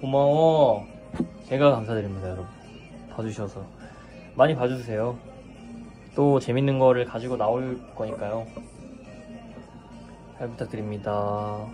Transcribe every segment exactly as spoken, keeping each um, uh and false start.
고마워. 제가 감사드립니다, 여러분. 봐주셔서. 많이 봐주세요. 또 재밌는 거를 가지고 나올 거니까요. 잘 부탁드립니다.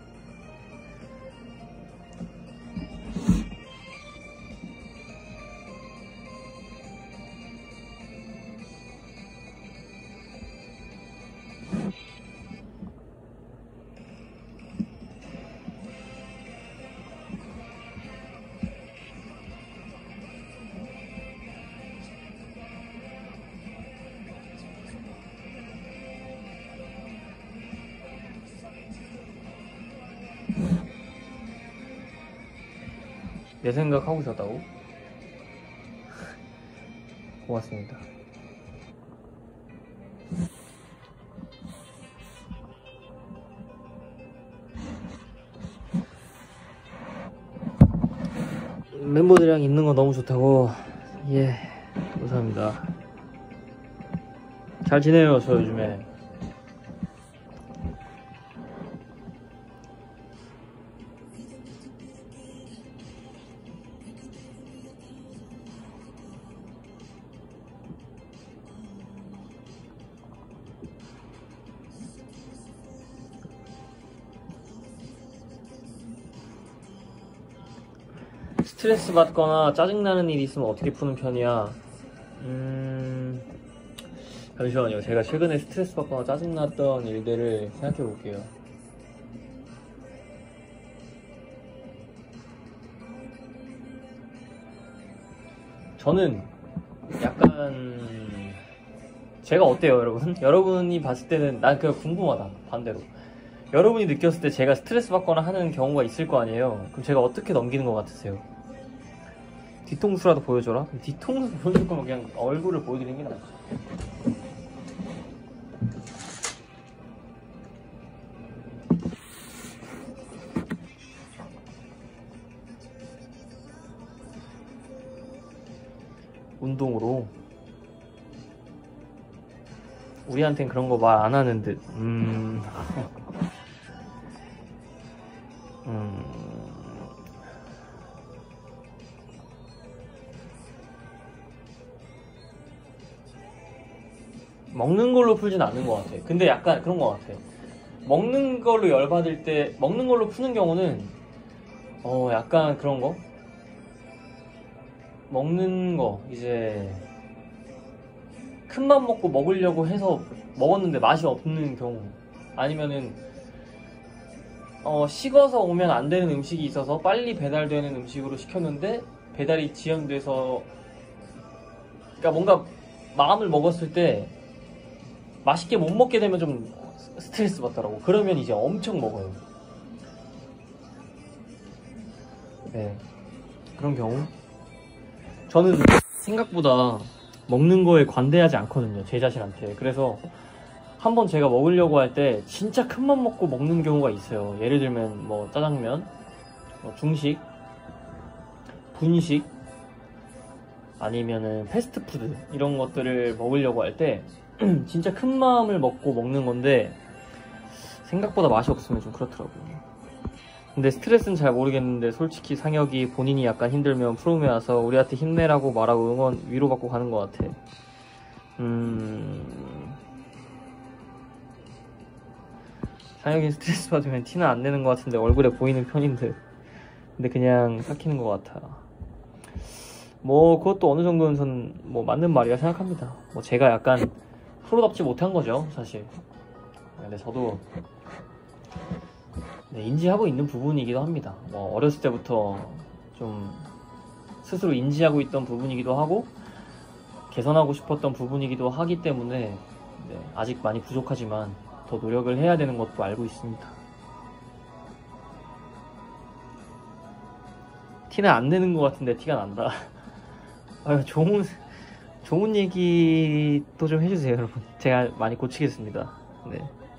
내 생각 하고 있었다고? 고맙습니다. 멤버들이랑 있는 거 너무 좋다고. 예, 감사합니다. 잘 지내요, 저 요즘에. 스트레스 받거나 짜증나는 일이 있으면 어떻게 푸는 편이야? 음... 잠시만요. 제가 최근에 스트레스 받거나 짜증났던 일들을 생각해 볼게요. 저는 약간... 제가 어때요, 여러분? 여러분이 봤을 때는 난 그냥 궁금하다, 반대로. 여러분이 느꼈을 때 제가 스트레스 받거나 하는 경우가 있을 거 아니에요? 그럼 제가 어떻게 넘기는 것 같으세요? 뒤통수라도 보여줘라? 뒤통수 보여줄 거면 그냥 얼굴을 보여드리는 게 낫지. 운동으로? 우리한텐 그런 거 말 안 하는 듯. 음... 음... 먹는 걸로 풀진 않는 것 같아. 근데 약간 그런 것 같아. 먹는 걸로 열받을 때, 먹는 걸로 푸는 경우는 어 약간 그런 거? 먹는 거 이제 큰맘 먹고 먹으려고 해서 먹었는데 맛이 없는 경우, 아니면은 어 식어서 오면 안 되는 음식이 있어서 빨리 배달되는 음식으로 시켰는데 배달이 지연돼서, 그러니까 뭔가 마음을 먹었을 때 맛있게 못 먹게 되면 좀 스트레스 받더라고. 그러면 이제 엄청 먹어요. 네, 그런 경우. 저는 생각보다 먹는 거에 관대하지 않거든요, 제 자신한테. 그래서 한번 제가 먹으려고 할 때 진짜 큰맘 먹고 먹는 경우가 있어요. 예를 들면 뭐 짜장면, 뭐 중식, 분식, 아니면은 패스트푸드, 이런 것들을 먹으려고 할 때 진짜 큰 마음을 먹고 먹는 건데 생각보다 맛이 없으면 좀 그렇더라고요. 근데 스트레스는 잘 모르겠는데 솔직히 상혁이 본인이 약간 힘들면 프롬에 와서 우리한테 힘내라고 말하고 응원, 위로받고 가는 것 같아. 음... 상혁이 스트레스 받으면 티는 안 내는 것 같은데 얼굴에 보이는 편인데, 근데 그냥 삭히는 것 같아. 뭐 그것도 어느 정도는 전 뭐 맞는 말이라 생각합니다. 뭐 제가 약간 프로답지 못한 거죠, 사실. 근데 저도 네, 인지하고 있는 부분이기도 합니다. 뭐 어렸을 때부터 좀 스스로 인지하고 있던 부분이기도 하고 개선하고 싶었던 부분이기도 하기 때문에 네, 아직 많이 부족하지만 더 노력을 해야 되는 것도 알고 있습니다. 티는 안 내는 것 같은데 티가 난다. 아유, 좋은 좋은 얘기도 좀 해주세요, 여러분. 제가 많이 고치겠습니다. 네.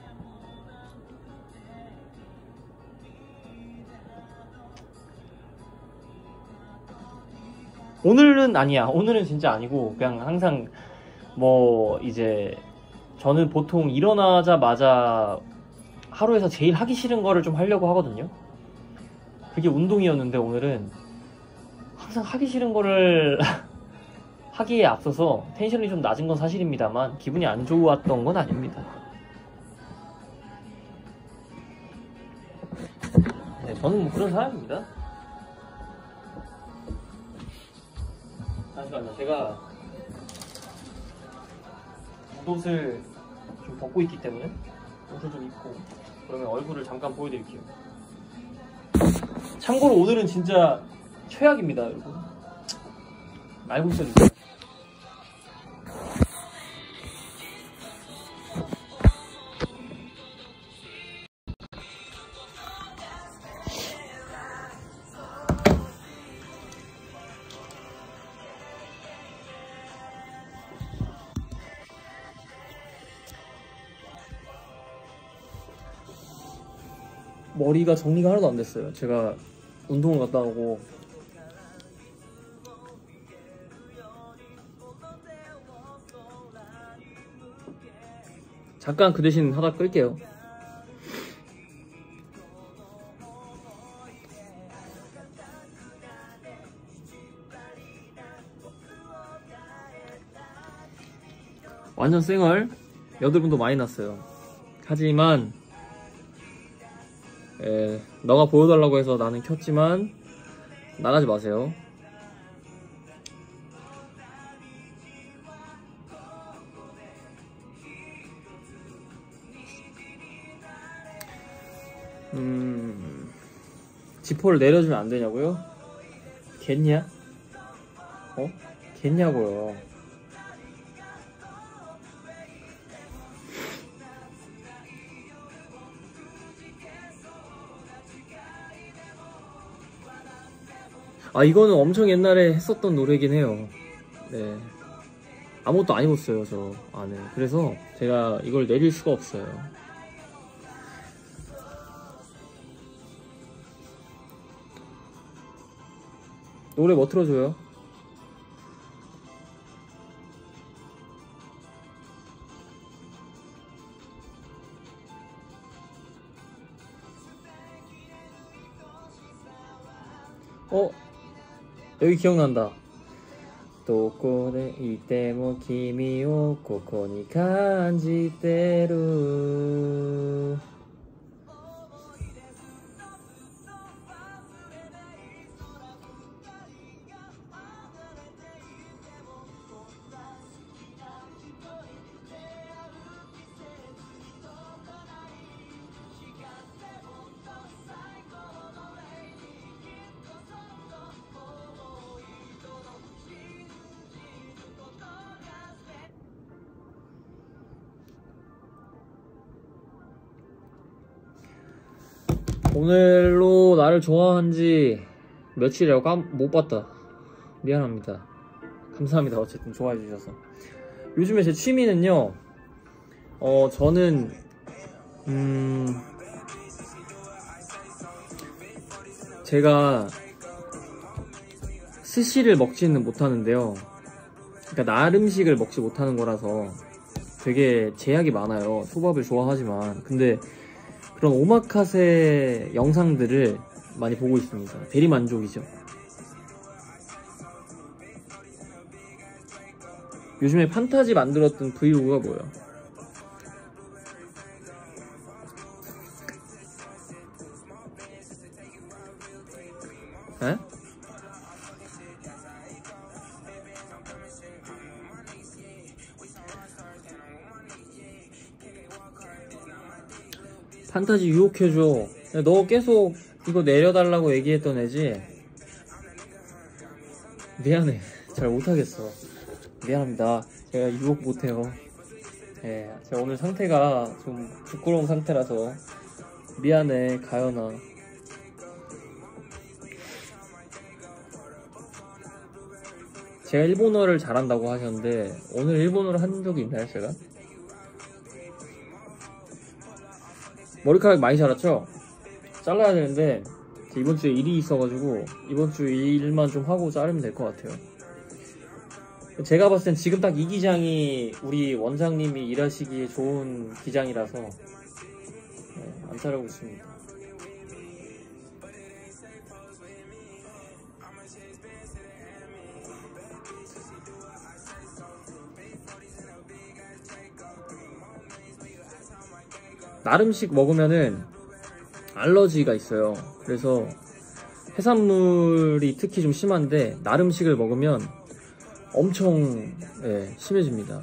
오늘은 아니야. 오늘은 진짜 아니고 그냥 항상 뭐 이제 저는 보통 일어나자마자 하루에서 제일 하기 싫은 거를 좀 하려고 하거든요. 그게 운동이었는데 오늘은 항상 하기 싫은 거를 하기에 앞서서 텐션이 좀 낮은 건 사실입니다만 기분이 안 좋았던 건 아닙니다. 네, 저는 뭐 그런 사람입니다. 잠시만요. 제가 옷을 좀 벗고 있기 때문에 옷을 좀 입고 그러면 얼굴을 잠깐 보여드릴게요. 참고로 오늘은 진짜 최악입니다, 여러분. 알고 있었는데. 머리가 정리가 하나도 안 됐어요. 제가 운동을 갔다 오고 잠깐 그 대신 하다 끌게요. 완전 쌩얼 여드름도 많이 났어요. 하지만 에, 너가 보여달라고 해서 나는 켰지만 나가지 마세요. 음... 지퍼를 내려주면 안 되냐고요? 겠냐? 어? 겠냐고요. 아, 이거는 엄청 옛날에 했었던 노래긴 해요. 네. 아무것도 안 입었어요, 저 안에. 그래서 제가 이걸 내릴 수가 없어요. 노래 뭐 틀어줘요? 어? 여기 기억난다. 도코데 이때모 키미 오 코코니 간지테루. 오늘로 나를 좋아한지 며칠이라고 못 봤다. 미안합니다. 감사합니다. 어쨌든 좋아해 주셔서. 요즘에 제 취미는요, 어 저는 음 제가 스시를 먹지는 못하는데요. 그러니까 날 음식을 먹지 못하는 거라서 되게 제약이 많아요. 초밥을 좋아하지만. 근데 그런 오마카세 영상들을 많이 보고 있습니다. 대리만족이죠. 요즘에 판타지 만들었던 브이로그가 뭐예요? 에? 판타지 유혹해줘. 너 계속 이거 내려달라고 얘기했던 애지? 미안해. 잘 못하겠어. 미안합니다. 제가 유혹 못해요. 예, 제가 오늘 상태가 좀 부끄러운 상태라서 미안해, 가연아. 제가 일본어를 잘한다고 하셨는데 오늘 일본어를 한 적이 있나요, 제가? 머리카락 많이 자랐죠? 잘라야 되는데 이번 주에 일이 있어가지고 이번 주 일만 좀 하고 자르면 될 것 같아요. 제가 봤을 땐 지금 딱 이 기장이 우리 원장님이 일하시기에 좋은 기장이라서 네, 안 자르고 있습니다. 나름식 먹으면은 알러지가 있어요. 그래서 해산물이 특히 좀 심한데 나름식을 먹으면 엄청 예, 심해집니다.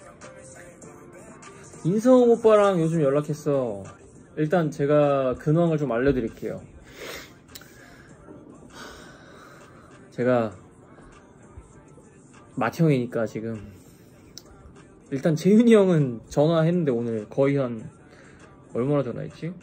인성 오빠랑 요즘 연락했어. 일단 제가 근황을 좀 알려드릴게요. 제가 맏형이니까 지금 일단 재윤이 형은 전화했는데 오늘 거의 한 얼마나 전화했지?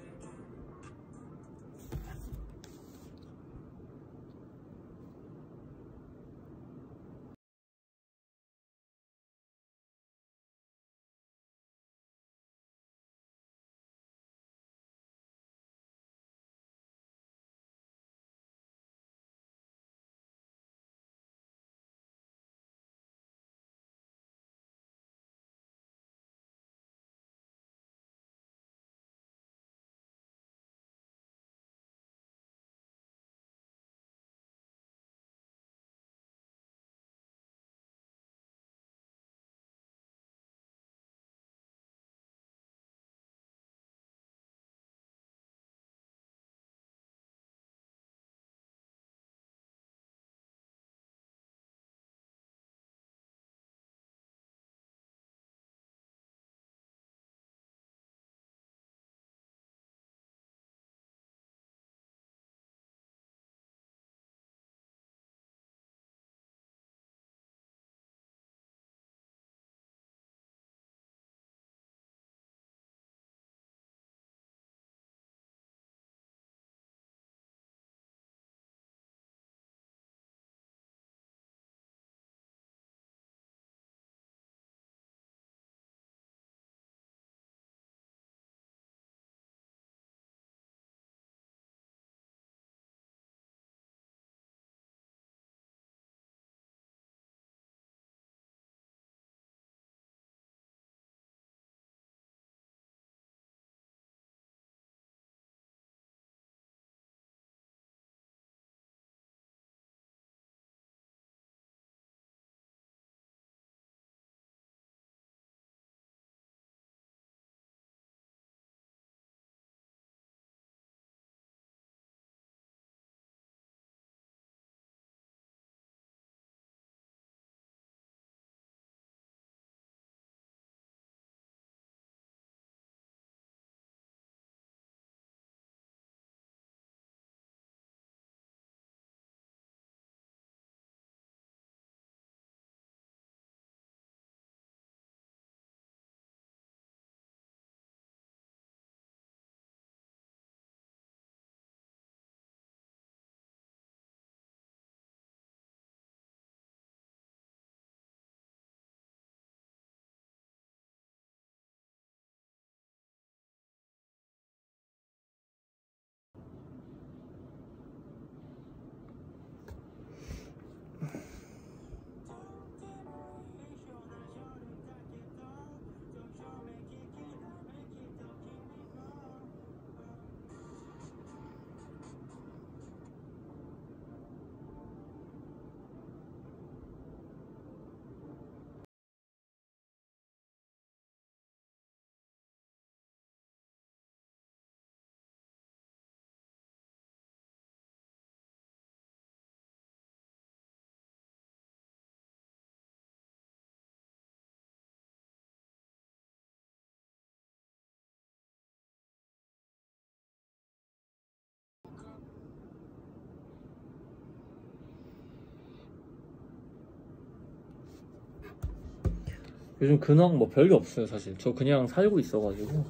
요즘 근황 뭐 별게 없어요. 사실 저 그냥 살고 있어가지고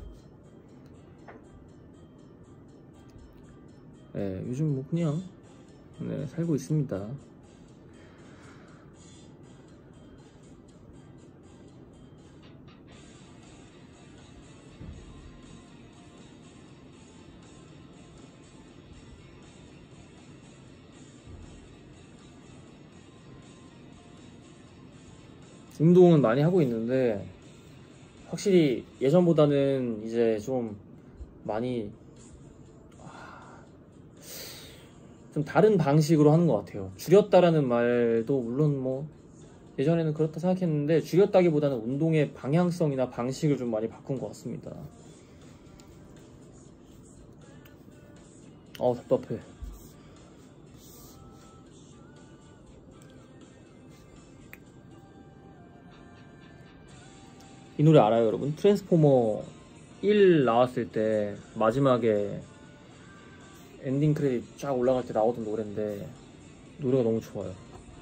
네, 요즘 뭐 그냥 네, 살고 있습니다. 운동은 많이 하고 있는데 확실히 예전보다는 이제 좀 많이 좀 다른 방식으로 하는 것 같아요. 줄였다라는 말도 물론 뭐 예전에는 그렇다 생각했는데 줄였다기보다는 운동의 방향성이나 방식을 좀 많이 바꾼 것 같습니다. 어 답답해. 이 노래 알아요 여러분? 트랜스포머 일 나왔을 때 마지막에 엔딩 크레딧 쫙 올라갈 때 나오던 노래인데 노래가 너무 좋아요.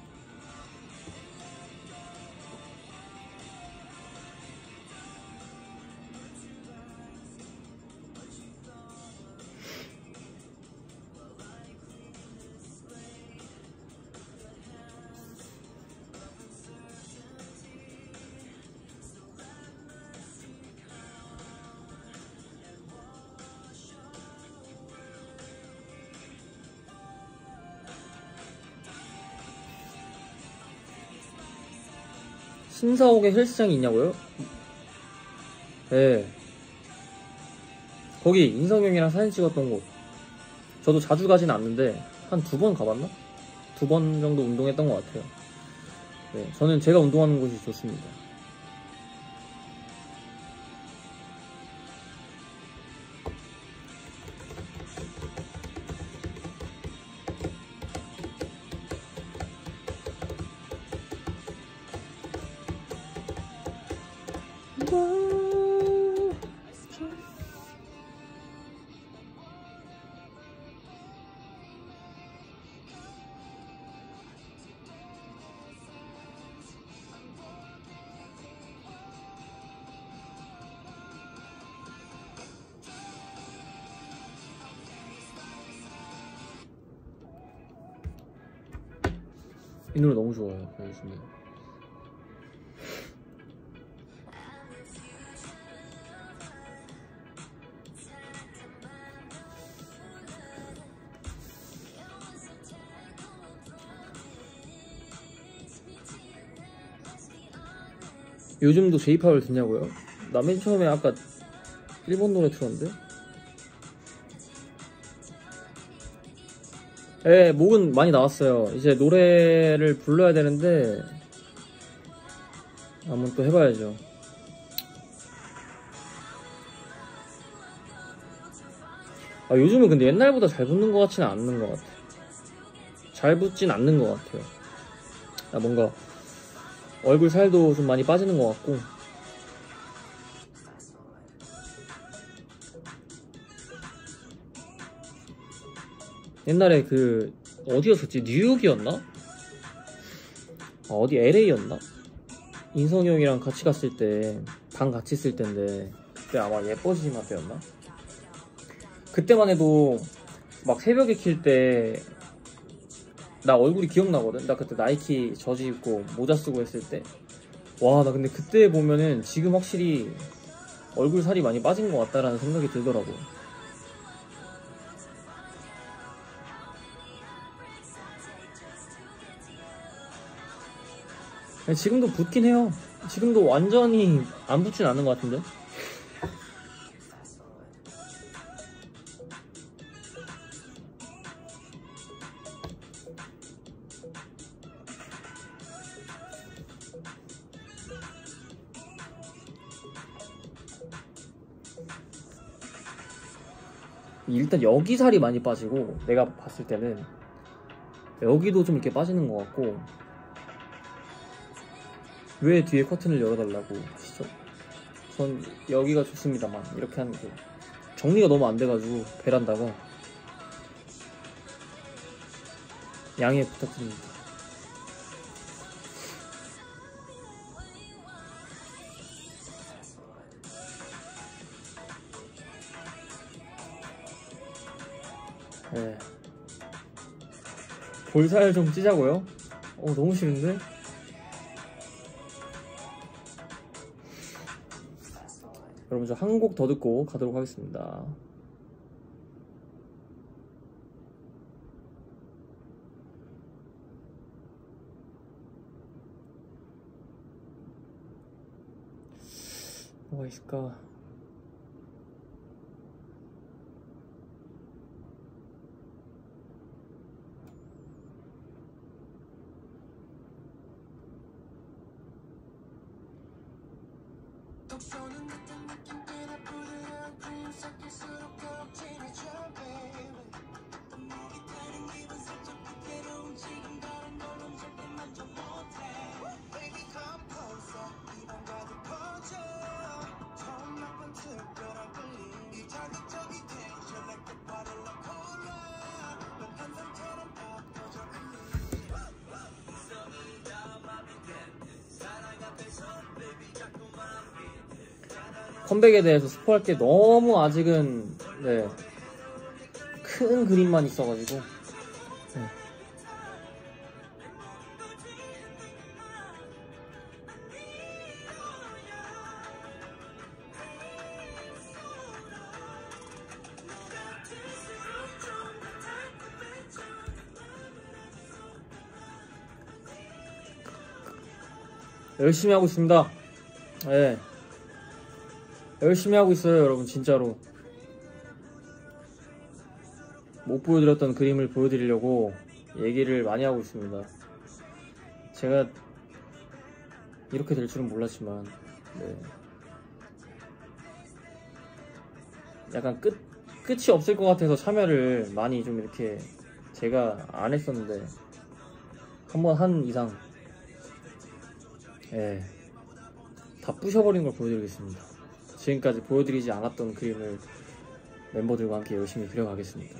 신사옥에 헬스장이 있냐고요? 네. 거기 인성형이랑 사진 찍었던 곳. 저도 자주 가진 않는데 한 두 번 가봤나? 두 번 정도 운동했던 것 같아요. 네, 저는 제가 운동하는 곳이 좋습니다. 이 노래 너무 좋아요. 요즘에. 요즘도 제이팝을 듣냐고요? 나 맨 처음에 아까 일본 노래 틀었는데? 예, 목은 많이 나왔어요. 이제 노래를 불러야 되는데 한번 또 해봐야죠. 아, 요즘은 근데 옛날보다 잘 붙는 것 같지는 않는 것 같아. 잘 붙진 않는 것 같아요. 아, 뭔가 얼굴 살도 좀 많이 빠지는 것 같고. 옛날에 그 어디였었지? 뉴욕이었나? 아, 어디 엘에이였나? 인성이 형이랑 같이 갔을 때 방 같이 쓸 때인데 그때 아마 예뻐지마 때였나? 그때만 해도 막 새벽에 킬 때 나 얼굴이 기억나거든? 나 그때 나이키 저지 입고 모자 쓰고 했을 때 와, 나 근데 그때 보면은 지금 확실히 얼굴 살이 많이 빠진 것 같다라는 생각이 들더라고. 지금도 붙긴 해요. 지금도 완전히 안 붙진 않는 것 같은데? 일단 여기 살이 많이 빠지고 내가 봤을 때는 여기도 좀 이렇게 빠지는 것 같고. 왜 뒤에 커튼을 열어달라고 하시죠? 전 여기가 좋습니다만 이렇게 하는 게 정리가 너무 안 돼가지고 베란다가 양해 부탁드립니다. 네. 볼살 좀 찌자고요? 어, 너무 싫은데? 여러분, 저 한 곡 더 듣고 가도록 하겠습니다. 뭐가 있을까? 컴백에 대해서 스포할 게 너무 아직은 네, 큰 그림만 있어가지고 네. 열심히 하고 있습니다. 네. 열심히 하고 있어요, 여러분. 진짜로 못 보여드렸던 그림을 보여드리려고 얘기를 많이 하고 있습니다. 제가 이렇게 될 줄은 몰랐지만 네. 약간 끝, 끝이 없을 것 같아서 참여를 많이 좀 이렇게 제가 안 했었는데 한번 한 이상 예, 다 부셔버리는 걸 보여드리겠습니다. 지금까지 보여드리지 않았던 그림을 멤버들과 함께 열심히 그려가겠습니다.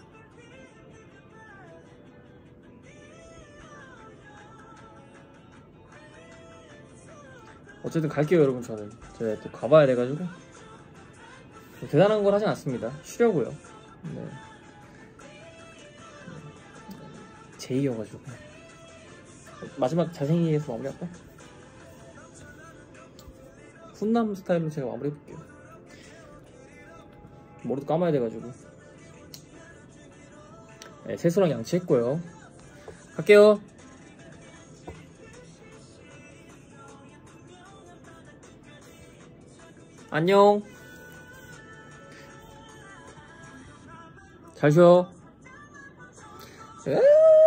어쨌든 갈게요, 여러분. 저는 제가 또 가봐야 돼가지고 대단한 걸 하진 않습니다. 쉬려고요. 네. 제이여가지고 마지막 잘생기게서 마무리할까? 훈남 스타일로 제가 마무리해볼게요. 머리도 감아야 돼가지고 네, 세수랑 양치했고요. 갈게요. 안녕. 잘 쉬어.